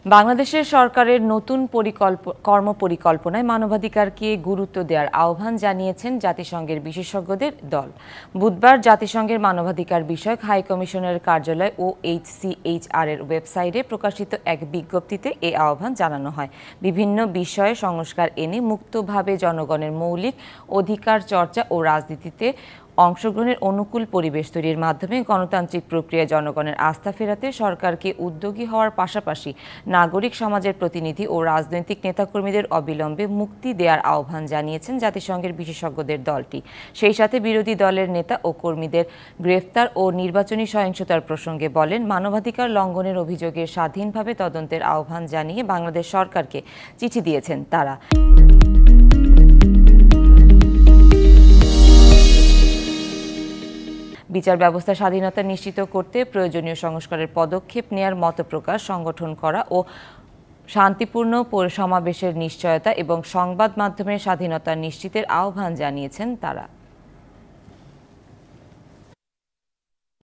বাংলাদেশের সরকারের নতুন কর্মপরিকল্পনায় মানবাধিকারকে গুরুত্ব দেওয়ার আহ্বান জানিয়েছেন জাতিসংঘের বিশেষজ্ঞদের দল। বুধবার জাতিসংঘের মানবাধিকার বিষয়ক হাই কমিশনের কার্যালয় OHCHR এর ওয়েবসাইটে প্রকাশিত এক বিজ্ঞপ্তিতে এ আহ্বান জানানো হয়। বিভিন্ন বিষয়ে সংস্কার এনে মুক্তভাবে জনগণের মৌলিক অধিকার চর্চা ও রাজনীতিতে অংশগ্রহণের অনুকূল পরিবেশ তৈরির মাধ্যমে গণতান্ত্রিক প্রক্রিয়ায় জনগণের আস্থা ফেরাতে সরকারকে উদ্যোগী হওয়ার পাশাপাশি নাগরিক সমাজের প্রতিনিধি ও রাজনৈতিক নেতাকর্মীদের অবিলম্বে মুক্তি দেওয়ার আহ্বান জানিয়েছেন জাতিসংঘের বিশেষজ্ঞদের দলটি। সেই সাথে বিরোধী দলের নেতা ও কর্মীদের গ্রেফতার ও নির্বাচনী সহিংসতার প্রসঙ্গে বলেন, মানবাধিকার লঙ্ঘনের অভিযোগে স্বাধীনভাবে তদন্তের আহ্বান জানিয়ে বাংলাদেশ সরকারকে চিঠি দিয়েছেন তারা। বিচার ব্যবস্থা স্বাধীনতা নিশ্চিত করতে প্রয়োজনীয় সংস্কারের পদক্ষেপ নেয়ার মতপ্রকাশ সংগঠন করা ও শান্তিপূর্ণ সমাবেশের নিশ্চয়তা এবং সংবাদ মাধ্যমের স্বাধীনতা নিশ্চিতের আহ্বান জানিয়েছেন তারা।